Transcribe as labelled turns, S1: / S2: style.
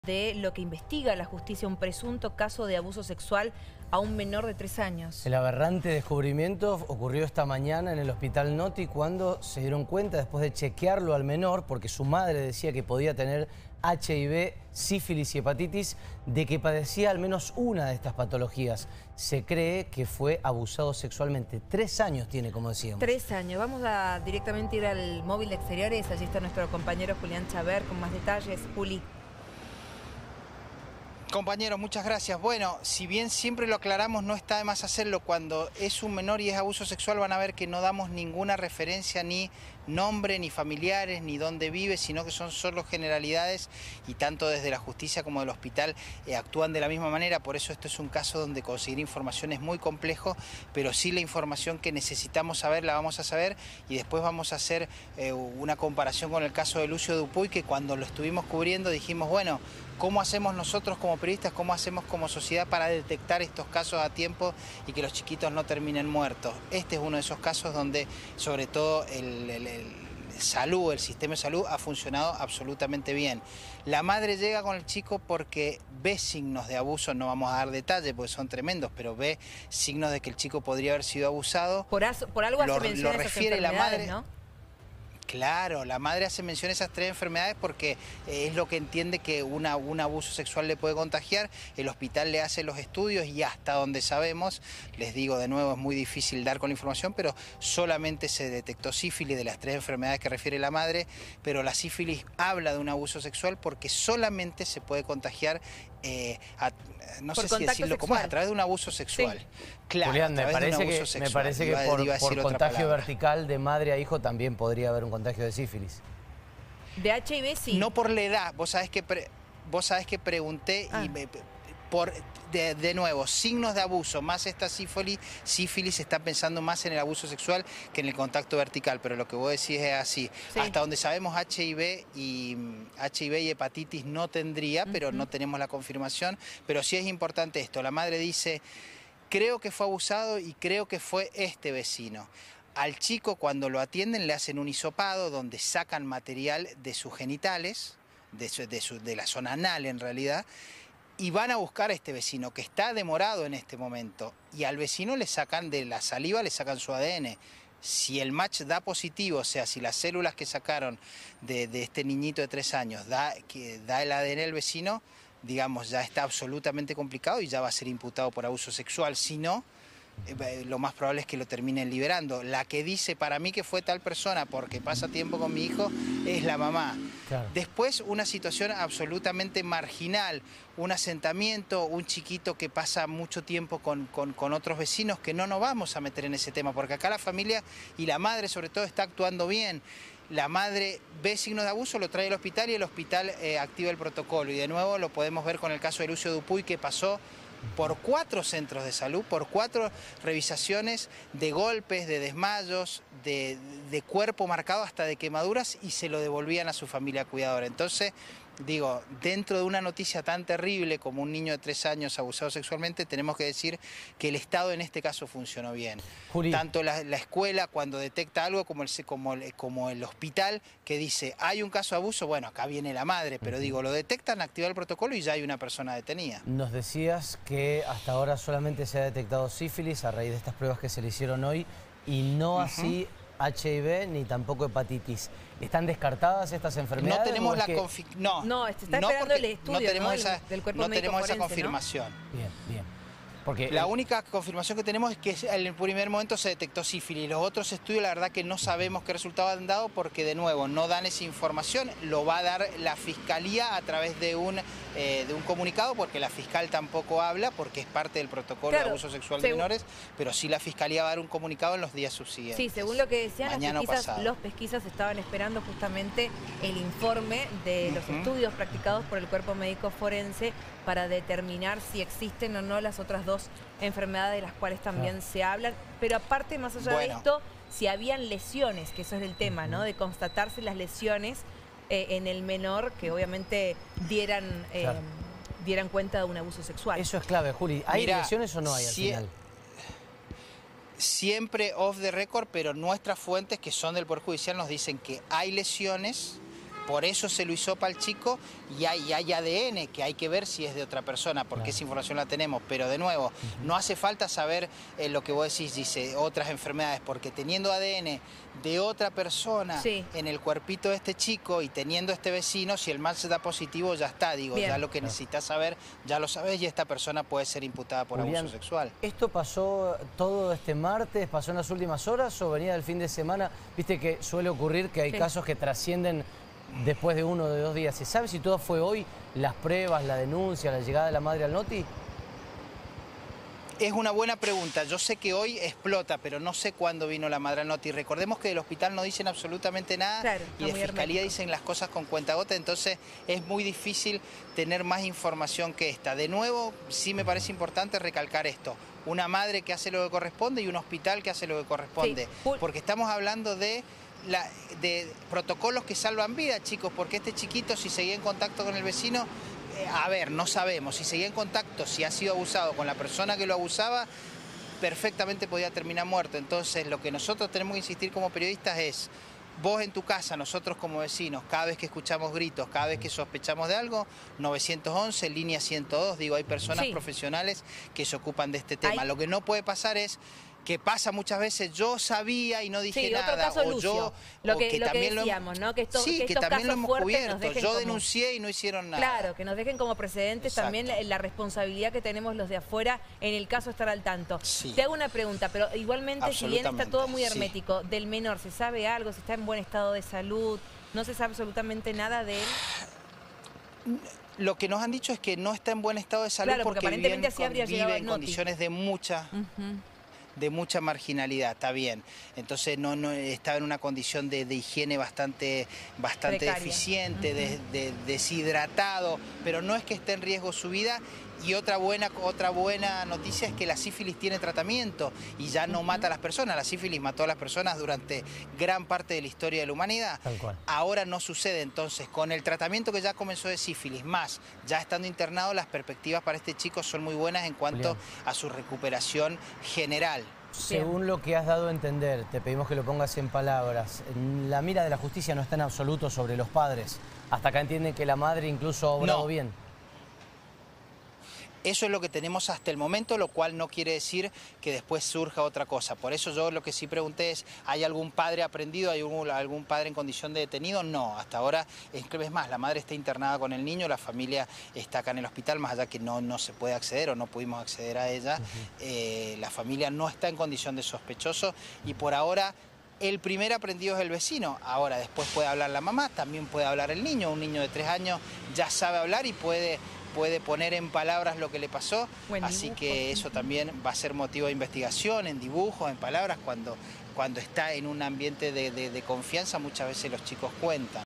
S1: de lo que investiga la justicia, un presunto caso de abuso sexual a un menor de 3 años.
S2: El aberrante descubrimiento ocurrió esta mañana en el Hospital Noti cuando se dieron cuenta, después de chequearlo al menor, porque su madre decía que podía tener HIV, sífilis y hepatitis, de que padecía al menos una de estas patologías. Se cree que fue abusado sexualmente. 3 años tiene, como decíamos.
S1: 3 años. Vamos a directamente ir al móvil de exteriores. Allí está nuestro compañero Julián Chaver con más detalles. Juli.
S3: Compañeros, muchas gracias. Bueno, si bien siempre lo aclaramos, no está de más hacerlo. Cuando es un menor y es abuso sexual van a ver que no damos ninguna referencia, ni nombre, ni familiares, ni dónde vive, sino que son solo generalidades y tanto desde la justicia como del hospital actúan de la misma manera. Por eso esto es un caso donde conseguir información es muy complejo, pero sí la información que necesitamos saber la vamos a saber y después vamos a hacer una comparación con el caso de Lucio Dupuy, que cuando lo estuvimos cubriendo dijimos, bueno, ¿cómo hacemos nosotros como periodistas, cómo hacemos como sociedad para detectar estos casos a tiempo y que los chiquitos no terminen muertos? Este es uno de esos casos donde sobre todo el sistema de salud ha funcionado absolutamente bien. La madre llega con el chico porque ve signos de abuso, no vamos a dar detalles porque son tremendos, pero ve signos de que el chico podría haber sido abusado.
S1: Por algo hace mención a esas
S3: refiere la madre,
S1: ¿no?
S3: Claro, la madre hace mención a esas 3 enfermedades porque es lo que entiende que un abuso sexual le puede contagiar. El hospital le hace los estudios y hasta donde sabemos, les digo de nuevo, es muy difícil dar con la información, pero solamente se detectó sífilis de las 3 enfermedades que refiere la madre, pero la sífilis habla de un abuso sexual porque solamente se puede contagiar, no sé si decirlo como es, a través de un abuso sexual. Sí. Claro,
S2: Julián, me parece que por contagio vertical de madre a hijo también podría haber un contagio de sífilis.
S1: De HIV sí.
S3: No por la edad, vos sabés que pregunté y de nuevo, signos de abuso, más esta sífilis está pensando más en el abuso sexual que en el contacto vertical, pero lo que vos decís es así. Sí. Hasta donde sabemos HIV y hepatitis no tendría, pero no tenemos la confirmación, pero sí es importante esto. La madre dice, creo que fue abusado y creo que fue este vecino. Al chico cuando lo atienden le hacen un hisopado donde sacan material de sus genitales, de la zona anal en realidad, y van a buscar a este vecino que está demorado en este momento. Y al vecino le sacan de la saliva, le sacan su ADN. Si el match da positivo, o sea, si las células que sacaron de este niñito de 3 años da el ADN al vecino, digamos, ya está absolutamente complicado y ya va a ser imputado por abuso sexual. Si no, lo más probable es que lo terminen liberando. La que dice para mí que fue tal persona porque pasa tiempo con mi hijo es la mamá. Claro. Después una situación absolutamente marginal, un asentamiento, un chiquito que pasa mucho tiempo con otros vecinos, que no nos vamos a meter en ese tema porque acá la familia y la madre sobre todo está actuando bien. La madre ve signos de abuso, lo trae al hospital y el hospital activa el protocolo. Y de nuevo lo podemos ver con el caso de Lucio Dupuy, que pasó por 4 centros de salud, por 4 revisaciones de golpes, de desmayos, de cuerpo marcado hasta de quemaduras y se lo devolvían a su familia cuidadora. Entonces, digo, dentro de una noticia tan terrible como un niño de 3 años abusado sexualmente, tenemos que decir que el Estado en este caso funcionó bien. Juli. Tanto la escuela cuando detecta algo como el hospital que dice, hay un caso de abuso, bueno, acá viene la madre, pero digo, lo detectan, activa el protocolo y ya hay una persona detenida.
S2: Nos decías que hasta ahora solamente se ha detectado sífilis a raíz de estas pruebas que se le hicieron hoy y no así HIV ni tampoco hepatitis. ¿Están descartadas estas enfermedades?
S3: No tenemos la
S1: No, está esperando el estudio,
S3: no tenemos
S1: del cuerpo médico forense,
S3: esa confirmación.
S1: ¿no?
S2: Bien. Porque
S3: la única confirmación que tenemos es que en el primer momento se detectó sífilis. Los otros estudios, la verdad que no sabemos qué resultado han dado porque, de nuevo, no dan esa información. Lo va a dar la Fiscalía a través de un comunicado, porque la fiscal tampoco habla, porque es parte del protocolo de abuso sexual de menores, pero sí la Fiscalía va a dar un comunicado en los días subsiguientes.
S1: Sí, según lo que decían, los pesquisas estaban esperando justamente el informe de los estudios practicados por el cuerpo médico forense para determinar si existen o no las otras 2 enfermedades de las cuales también se hablan. Pero aparte, más allá de esto, si habían lesiones, que eso es el tema, ¿no? De constatarse las lesiones en el menor, que obviamente dieran cuenta de un abuso sexual.
S2: Eso es clave, Juli. ¿Hay lesiones o no hay al final?
S3: Siempre off the record, pero nuestras fuentes, que son del Poder Judicial, nos dicen que hay lesiones, por eso se lo hisopa al chico y hay ADN que hay que ver si es de otra persona, porque esa información la tenemos. Pero de nuevo, no hace falta saber lo que vos decís, dice, otras enfermedades, porque teniendo ADN de otra persona en el cuerpito de este chico y teniendo este vecino, si el mal se da positivo, ya está, digo, ya lo que necesitas saber, ya lo sabes y esta persona puede ser imputada por abuso sexual.
S2: ¿Esto pasó todo este martes, pasó en las últimas horas o venía del fin de semana? Viste que suele ocurrir que hay casos que trascienden después de 1 o de 2 días. ¿Se sabe si todo fue hoy? ¿Las pruebas, la denuncia, la llegada de la madre al Noti?
S3: Es una buena pregunta. Yo sé que hoy explota, pero no sé cuándo vino la madre al Noti. Recordemos que del hospital no dicen absolutamente nada y de Fiscalía dicen las cosas con cuentagotas, entonces es muy difícil tener más información que esta. De nuevo, sí me parece importante recalcar esto. Una madre que hace lo que corresponde y un hospital que hace lo que corresponde. Porque estamos hablando de protocolos que salvan vidas, chicos, porque este chiquito, si seguía en contacto con el vecino, a ver, no sabemos, si seguía en contacto, si ha sido abusado con la persona que lo abusaba, perfectamente podía terminar muerto. Entonces, lo que nosotros tenemos que insistir como periodistas es, vos en tu casa, nosotros como vecinos, cada vez que escuchamos gritos, cada vez que sospechamos de algo, 911, línea 102, digo, hay personas profesionales que se ocupan de este tema. Lo que no puede pasar es que pasa muchas veces, yo sabía y no dije nada,
S1: otro caso, Lucio, lo que
S3: también
S1: decíamos, ¿no? Que
S3: que también lo hemos cubierto, yo denuncié y no hicieron nada.
S1: Claro, que nos dejen como precedentes también la responsabilidad que tenemos los de afuera en el caso de estar al tanto. Te hago una pregunta, pero igualmente, si bien está todo muy hermético, del menor, ¿se sabe algo? ¿Si está en buen estado de salud? ¿No se sabe absolutamente nada de él?
S3: Lo que nos han dicho es que no está en buen estado de salud porque
S1: aparentemente así habría llegado
S3: en condiciones de mucha marginalidad, está bien. Entonces no estaba en una condición de higiene bastante deficiente, deshidratado, pero no es que esté en riesgo su vida. Y otra buena noticia es que la sífilis tiene tratamiento y ya no mata a las personas. La sífilis mató a las personas durante gran parte de la historia de la humanidad.
S2: Tal cual.
S3: Ahora no sucede. Entonces, con el tratamiento que ya comenzó de sífilis, más ya estando internado, las perspectivas para este chico son muy buenas en cuanto a su recuperación general.
S2: Según lo que has dado a entender, te pedimos que lo pongas en palabras. La mira de la justicia no está en absoluto sobre los padres. Hasta acá entienden que la madre incluso ha obrado bien.
S3: Eso es lo que tenemos hasta el momento, lo cual no quiere decir que después surja otra cosa. Por eso yo lo que sí pregunté es, ¿hay algún padre aprendido? ¿Hay algún padre en condición de detenido? No, hasta ahora, es más, la madre está internada con el niño, la familia está acá en el hospital, más allá que no se puede acceder o no pudimos acceder a ella. La familia no está en condición de sospechoso y por ahora el primer aprendido es el vecino. Ahora, después puede hablar la mamá, también puede hablar el niño. Un niño de 3 años ya sabe hablar y puede poner en palabras lo que le pasó, así que eso también va a ser motivo de investigación, en dibujos, en palabras, cuando está en un ambiente de confianza, muchas veces los chicos cuentan.